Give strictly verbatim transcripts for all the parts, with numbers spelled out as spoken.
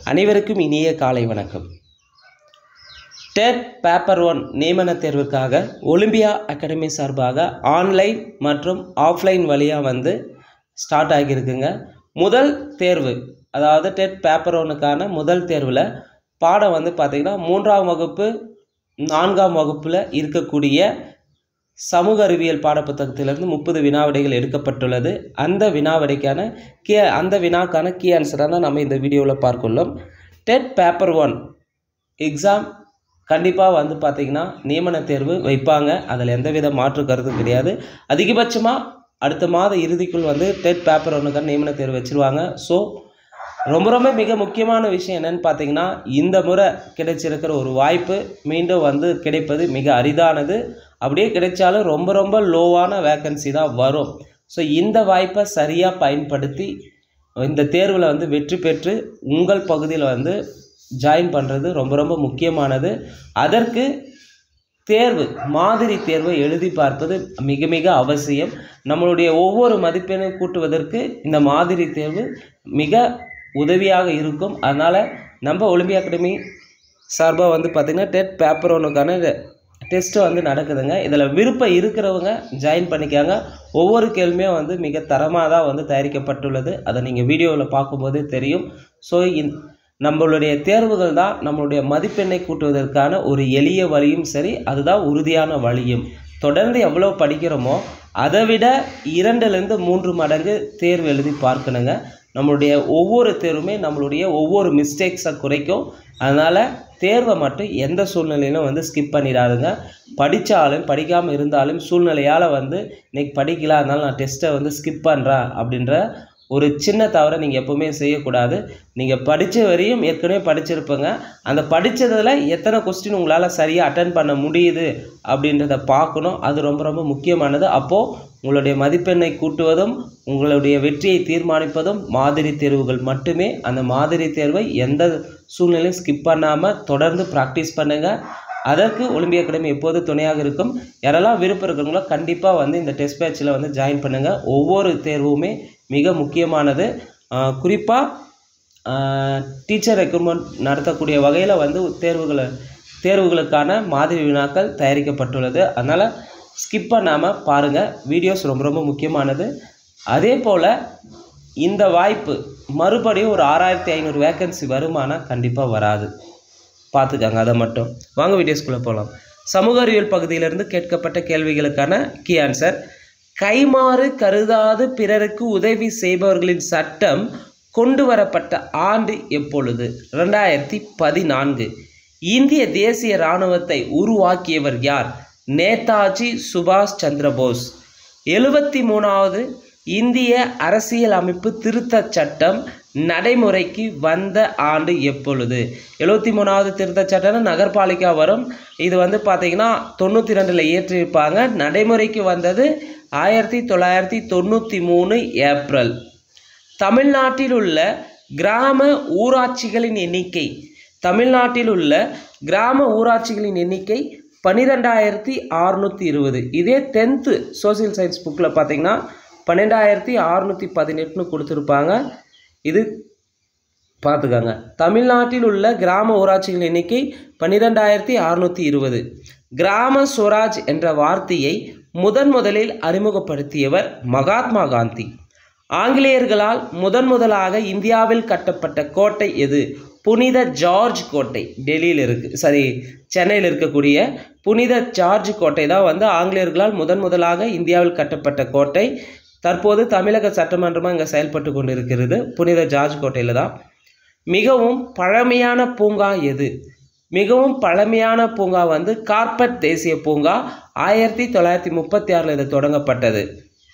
அனைவருக்கும் இனிய காலை வணக்கம். டெட் பேப்பர் ஒன் நியமன தேர்வுக்காக ஒலிம்பியா அகாடமி சார்பாக ஆன்லைன் மற்றும் ஆஃப்லைன் வழியாக வந்து ஸ்டார்ட் ஆகியிருக்குங்க. முதல் தேர்வு, அதாவது டெட் பேப்பர் ஒன்னுக்கான முதல் தேர்வில் பாடம் வந்து பார்த்திங்கன்னா மூன்றாம் வகுப்பு நான்காம் வகுப்பில் இருக்கக்கூடிய சமூக அறிவியல் பாடப்புத்தகத்திலிருந்து முப்பது வினாவிடைகள் எடுக்கப்பட்டுள்ளது. அந்த வினாவிடைக்கான கீ அந்த வினாக்கான கீ ஆன்சராக தான் நம்ம இந்த வீடியோவில் பார்க்குள்ளோம். டெட் பேப்பர் ஒன் எக்ஸாம் கண்டிப்பாக வந்து பார்த்திங்கன்னா நியமன தேர்வு வைப்பாங்க. அதில் எந்தவித மாற்று கருத்தும் கிடையாது. அதிகபட்சமாக அடுத்த மாத இறுதிக்குள் வந்து டெட் பேப்பர் ஒன்றுக்கான நியமன தேர்வு வச்சுருவாங்க. ஸோ ரொம்ப ரொம்ப மிக முக்கியமான விஷயம் என்னென்னு பார்த்தீங்கன்னா, இந்த முறை கிடைச்சிருக்கிற ஒரு வாய்ப்பு மீண்டும் வந்து கிடைப்பது மிக அரிதானது. அப்படியே கிடைச்சாலும் ரொம்ப ரொம்ப லோவான வேக்கன்சி தான் வரும். ஸோ இந்த வாய்ப்பை சரியாக பயன்படுத்தி இந்த தேர்வில் வந்து வெற்றி பெற்று உங்கள் பகுதியில் வந்து ஜாயின் பண்ணுறது ரொம்ப ரொம்ப முக்கியமானது. அதற்கு தேர்வு மாதிரி தேர்வை எழுதி பார்ப்பது மிக மிக அவசியம். நம்மளுடைய ஒவ்வொரு மதிப்பெண்ணும் கூட்டுவதற்கு இந்த மாதிரி தேர்வு மிக உதவியாக இருக்கும். அதனால் நம்ம ஒலிம்பியா அகாடமி சார்பாக வந்து பார்த்திங்கன்னா டெட் பேப்பர் ஒன்றுக்கான டெஸ்ட்டு வந்து நடக்குதுங்க. இதில் விருப்பம் இருக்கிறவங்க ஜாயின் பண்ணிக்காங்க. ஒவ்வொரு கேள்வியுமே வந்து மிக தரமாக தான் வந்து தயாரிக்கப்பட்டுள்ளது. அதை நீங்கள் வீடியோவில் பார்க்கும்போதே தெரியும். ஸோ இந் நம்மளுடைய தேர்வுகள் தான் நம்மளுடைய மதிப்பெண்ணை கூட்டுவதற்கான ஒரு எளிய வழியும் சரி, அதுதான் உறுதியான வழியும். தொடர்ந்து எவ்வளோ படிக்கிறோமோ அதை விட இரண்டுலேருந்து மூன்று மடங்கு தேர்வு எழுதி பார்க்கணுங்க. நம்மளுடைய ஒவ்வொரு தேர்வுமே நம்மளுடைய ஒவ்வொரு மிஸ்டேக்ஸை குறைக்கும். அதனால் தேர்வை மட்டும் எந்த சூழ்நிலையிலும் வந்து ஸ்கிப் பண்ணிடாதுங்க. படித்தாலும் படிக்காமல் இருந்தாலும் சூழ்நிலையால் வந்து இன்றைக்கி படிக்கல, அதனால் நான் டெஸ்ட்டை வந்து ஸ்கிப் பண்ணுறேன் அப்படின்ற ஒரு சின்ன தவறை நீங்கள் எப்போவுமே செய்யக்கூடாது. நீங்கள் படித்த வரையும் ஏற்கனவே படிச்சிருப்பங்க. அந்த படித்ததில் எத்தனை கொஸ்டின் உங்களால் சரியாக அட்டன் பண்ண முடியுது அப்படின்றத பார்க்கணும். அது ரொம்ப ரொம்ப முக்கியமானது. அப்போது உங்களுடைய மதிப்பெண்ணை கூட்டுவதும் உங்களுடைய வெற்றியை தீர்மானிப்பதும் மாதிரி தேர்வுகள் மட்டுமே. அந்த மாதிரி தேர்வை எந்த சூழ்நிலையும் ஸ்கிப் பண்ணாமல் தொடர்ந்து ப்ராக்டிஸ் பண்ணுங்கள். அதற்கு ஒலிம்பியா அகாடமி எப்போது துணையாக இருக்கும். யாரெல்லாம் விருப்பம் இருக்கிறவங்களோ கண்டிப்பாக வந்து இந்த டெஸ்ட் பேட்சில் வந்து ஜாயின் பண்ணுங்கள். ஒவ்வொரு தேர்வுமே மிக முக்கியமானது. குறிப்பாக டீச்சர் ரெக்ரூட்மெண்ட் நடத்தக்கூடிய வகையில் வந்து தேர்வுகளை தேர்வுகளுக்கான மாதிரி வினாக்கள் தயாரிக்கப்பட்டுள்ளது. அதனால் ஸ்கிப் பண்ணாமல் பாருங்கள். வீடியோஸ் ரொம்ப ரொம்ப முக்கியமானது. அதே போல் இந்த வாய்ப்பு மறுபடியும் ஒரு ஆறாயிரத்தி ஐநூறு வேக்கன்சி வருமானா கண்டிப்பாக வராது. பார்த்துக்காங்க அதை மட்டும். வாங்க வீடியோஸ்குள்ளே போகலாம். சமூக அறிவியல் பகுதியிலிருந்து கேட்கப்பட்ட கேள்விகளுக்கான கீ ஆன்சர். கைமாறு கருதாது பிறருக்கு உதவி செய்பவர்களின் சட்டம் கொண்டு வரப்பட்ட ஆண்டு எப்பொழுது? ரெண்டாயிரத்தி பதினான்கு. இந்திய தேசிய இராணுவத்தை உருவாக்கியவர் யார்? நேதாஜி சுபாஷ் சந்திரபோஸ். எழுபத்தி மூணாவது இந்திய அரசியல் அமைப்பு திருத்த சட்டம் நடைமுறைக்கு வந்த ஆண்டு எப்பொழுது? எழுபத்தி மூணாவது திருத்த சட்டம் நகர்பாலிகா வரும். இது வந்து பார்த்திங்கன்னா தொண்ணூற்றி ரெண்டில் இயற்றியிருப்பாங்க. நடைமுறைக்கு வந்தது ஆயிரத்தி தொள்ளாயிரத்தி தொண்ணூற்றி மூணு ஏப்ரல். தமிழ்நாட்டில் உள்ள கிராம ஊராட்சிகளின் எண்ணிக்கை தமிழ்நாட்டில் உள்ள கிராம ஊராட்சிகளின் எண்ணிக்கை பன்னிரெண்டாயிரத்தி அறுநூற்றி இருபது. இதே டென்த்து சோசியல் சயின்ஸ் புக்கில் பார்த்திங்கன்னா பன்னெண்டாயிரத்தி அறுநூற்றி பதினெட்டுன்னு கொடுத்துருப்பாங்க. இது பார்த்துக்காங்க. தமிழ்நாட்டில் உள்ள கிராம ஊராட்சிகளின் எண்ணிக்கை பன்னிரெண்டாயிரத்தி அறுநூற்றி இருபது. கிராம ஸ்வராஜ் என்ற வார்த்தையை முதன் முதலில் அறிமுகப்படுத்தியவர் மகாத்மா காந்தி. ஆங்கிலேயர்களால் முதன் முதலாக இந்தியாவில் கட்டப்பட்ட கோட்டை எது? புனித ஜார்ஜ் கோட்டை. டெல்லியில் இருக்குது சரி சென்னையில் இருக்கக்கூடிய புனித ஜார்ஜ் கோட்டை தான் வந்து ஆங்கிலேயர்களால் முதன் முதலாக இந்தியாவில் கட்டப்பட்ட கோட்டை. தற்போது தமிழக சட்டமன்றமாக இங்கே செயல்பட்டு கொண்டு இருக்கிறது புனித ஜார்ஜ் கோட்டையில் தான். மிகவும் பழமையான பூங்கா எது? மிகவும் பழமையான பூங்கா வந்து கார்பெட் தேசிய பூங்கா. ஆயிரத்தி தொள்ளாயிரத்தி முப்பத்தி ஆறில் இது தொடங்கப்பட்டது.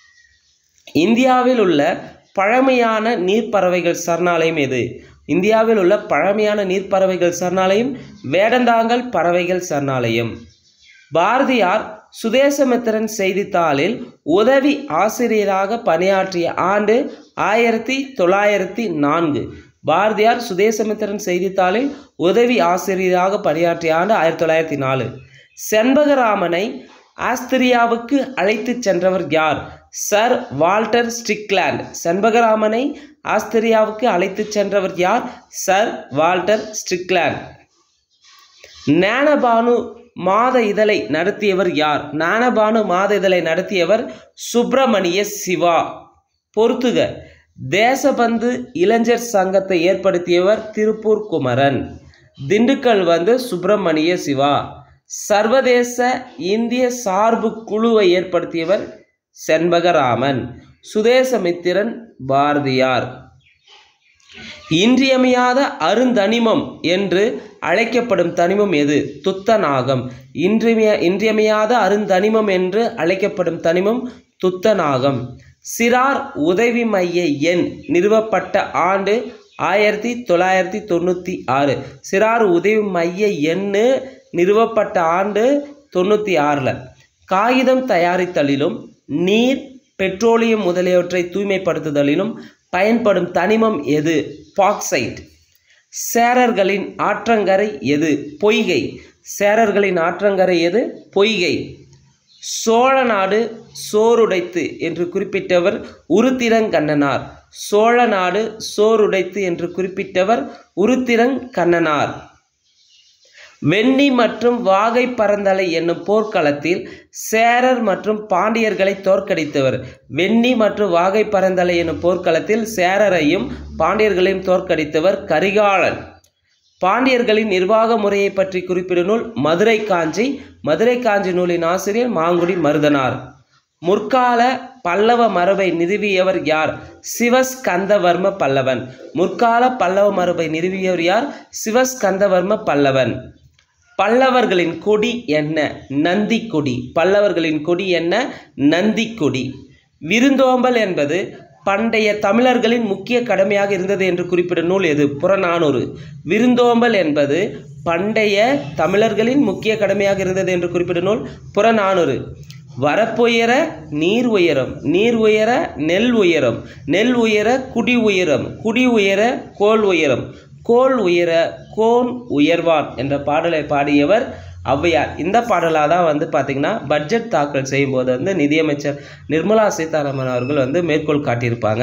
இந்தியாவில் உள்ள பழமையான நீர்ப்பறவைகள் சரணாலயம் எது? இந்தியாவில் உள்ள பழமையான நீர்ப்பறவைகள் சரணாலயம் வேடந்தாங்கல் பறவைகள் சரணாலயம். பாரதியார் சுதேசமித்திரன் செய்தித்தாளில் உதவி ஆசிரியராக பணியாற்றிய ஆண்டு ஆயிரத்தி தொள்ளாயிரத்தி நான்கு. பாரதியார் சுதேசமித்திரன் செய்தித்தாளில் உதவி ஆசிரியராக பணியாற்றிய ஆண்டு ஆயிரத்தி தொள்ளாயிரத்தி நாலு. செண்பகராமனை ஆஸ்திரியாவுக்கு அழைத்து சென்றவர் யார்? Sir Walter Strickland. செண்பகராமனை ஆஸ்திரியாவுக்கு அழைத்து சென்றவர் யார்? Sir Walter Strickland. ஞானபானு மாத இதழை நடத்தியவர் யார்? ஞானபானு மாத இதழை நடத்தியவர் சுப்பிரமணிய சிவா. பொறுத்துக. தேசபந்து இளைஞர் சங்கத்தை ஏற்படுத்தியவர் திருப்பூர் குமரன். திண்டுக்கல் வந்து சுப்பிரமணிய சிவா. சர்வதேச இந்திய சார்பு குழுவை ஏற்படுத்தியவர் செண்பகராமன். சுதேசமித்திரன் பாரதியார். இன்றியமையாத அருந்தனிமம் என்று அழைக்கப்படும் தனிமம் எது? துத்தநாகம். இன்றிய இன்றியமையாத அருந்தனிமம் என்று அழைக்கப்படும் தனிமம் துத்தநாகம். சிறார் உதவி மைய எண் நிறுவப்பட்ட ஆண்டு ஆயிரத்தி தொள்ளாயிரத்தி தொண்ணூற்றி ஆறு. சிறார் உதவி மைய எண்ணு நிறுவப்பட்ட ஆண்டு தொண்ணூற்றி ஆறில். காகிதம் தயாரித்தலிலும் நீர், பெட்ரோலியம் முதலியவற்றை தூய்மைப்படுத்துதலிலும் பயன்படும் தனிமம் எது? பாக்சைட். சேரர்களின் ஆற்றங்கரை எது? பொய்கை. சேரர்களின் ஆற்றங்கரை எது? பொய்கை. சோழநாடு சோறுடைத்து என்று குறிப்பிட்டவர் உருத்திரங்கண்ணனார். சோழநாடு சோறுடைத்து என்று குறிப்பிட்டவர் உருத்திரங்கண்ணனார். வெண்ணி மற்றும் வாகை பரந்தலை என்னும் போர்க்களத்தில் சேரர் மற்றும் பாண்டியர்களை தோற்கடித்தவர். வெண்ணி மற்றும் வாகை பரந்தலை என்னும் போர்க்களத்தில் சேரரையும் பாண்டியர்களையும் தோற்கடித்தவர் கரிகாலன். பாண்டியர்களின் நிர்வாக முறையை பற்றி குறிப்பிடும் நூல் மதுரை காஞ்சி. மதுரை காஞ்சி நூலின் ஆசிரியர் மாங்குடி மருதனார். முற்கால பல்லவ மரபை நிறுவியவர் யார்? சிவஸ்கந்தவர்ம பல்லவன். முற்கால பல்லவ மரபை நிறுவியவர் யார்? சிவஸ்கந்தவர்ம பல்லவன். பல்லவர்களின் கொடி என்ன? நந்தி கொடி. பல்லவர்களின் கொடி என்ன? நந்தி கொடி. விருந்தோம்பல் என்பது பண்டைய தமிழர்களின் முக்கிய கடமையாக இருந்தது என்று குறிப்பிடும் நூல் எது? புறநானூறு. விருந்தோம்பல் என்பது பண்டைய தமிழர்களின் முக்கிய கடமையாக இருந்தது என்று குறிப்பிடும் நூல் புறநானூறு. வரப்புயர நீர் உயரம், நீர் உயர நெல் உயரம், நெல் உயர குடி உயரம், குடி உயர கோல் உயரம், கோல் உயர கோன் உயர்வான் என்ற பாடலை பாடியவர் ஔவையார். இந்த பாடலாக தான் வந்து பார்த்திங்கன்னா பட்ஜெட் தாக்கல் செய்யும்போது வந்து நிதியமைச்சர் நிர்மலா சீதாராமன் அவர்கள் வந்து மேற்கோள் காட்டியிருப்பாங்க.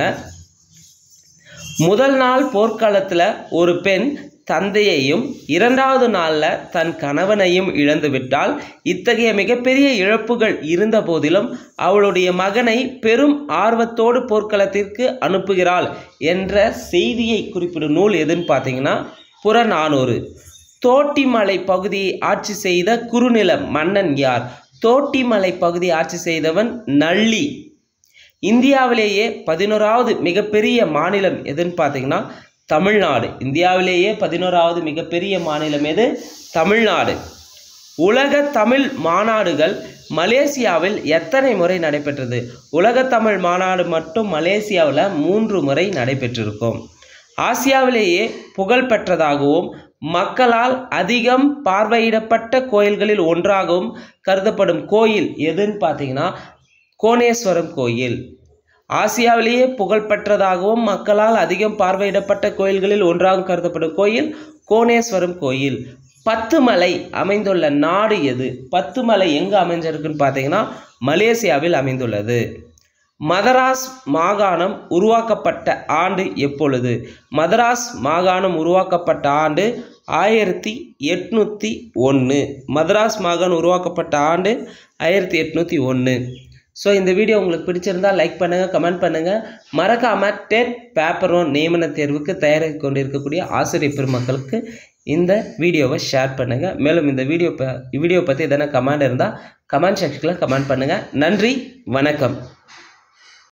முதல் நாள் போர்க்காலத்தில் ஒரு பெண் தந்தையையும் இரண்டாவது நாளில் தன் கணவனையும் இழந்துவிட்டால் இத்தகைய மிகப்பெரிய இழப்புகள் இருந்த போதிலும் அவளுடைய மகனை பெரும் ஆர்வத்தோடு போர்க்களத்திற்கு அனுப்புகிறாள் என்ற செய்தியை குறிப்பிடும் நூல் எதுன்னு பார்த்தீங்கன்னா புறநானூறு. தோட்டிமலை பகுதியை ஆட்சி செய்த குறுநில மன்னன் யார்? தோட்டிமலை பகுதியை ஆட்சி செய்தவன் நள்ளி. இந்தியாவிலேயே பதினோராவது மிகப்பெரிய மாநிலம் எதுன்னு பார்த்தீங்கன்னா தமிழ்நாடு. இந்தியாவிலேயே பதினோராவது மிகப்பெரிய மாநிலம் எது? தமிழ்நாடு. உலக தமிழ் மாநாடுகள் மலேசியாவில் எத்தனை முறை நடைபெற்றது? உலக தமிழ் மாநாடு மட்டும் மலேசியாவில் மூன்று முறை நடைபெற்றிருக்கும். ஆசியாவிலேயே புகழ் பெற்றதாகவும் மக்களால் அதிகம் பார்வையிடப்பட்ட கோயில்களில் ஒன்றாகவும் கருதப்படும் கோயில் எதுன்னு பார்த்தீங்கன்னா கோணேஸ்வரம் கோயில். ஆசியாவிலேயே புகழ்பெற்றதாகவும் மக்களால் அதிகம் பார்வையிடப்பட்ட கோயில்களில் ஒன்றாக கருதப்படும் கோயில் கோணேஸ்வரம் கோயில். பத்து மலை அமைந்துள்ள நாடு எது? பத்து மலை எங்கு அமைஞ்சிருக்குன்னு பார்த்தீங்கன்னா மலேசியாவில் அமைந்துள்ளது. மதராஸ் மாகாணம் உருவாக்கப்பட்ட ஆண்டு எப்பொழுது? மதராஸ் மாகாணம் உருவாக்கப்பட்ட ஆண்டு ஆயிரத்தி எட்நூற்றி ஒன்று. மதராஸ் மாகாணம் உருவாக்கப்பட்ட ஆண்டு ஆயிரத்தி எட்நூற்றி ஒன்று. ஸோ இந்த வீடியோ உங்களுக்கு பிடிச்சிருந்தால் லைக் பண்ணுங்கள், கமெண்ட் பண்ணுங்கள். மறக்காமல் டெட் பேப்பர் ஒன் நியமன தேர்வுக்கு தயாராகி கொண்டிருக்கக்கூடிய ஆசிரியர் பெருமக்களுக்கு இந்த வீடியோவை ஷேர் பண்ணுங்கள். மேலும் இந்த வீடியோ ப வீடியோ பற்றி எதனா கமெண்ட் இருந்தால் கமெண்ட் செக்ஷனில் கமெண்ட் பண்ணுங்கள். நன்றி, வணக்கம்.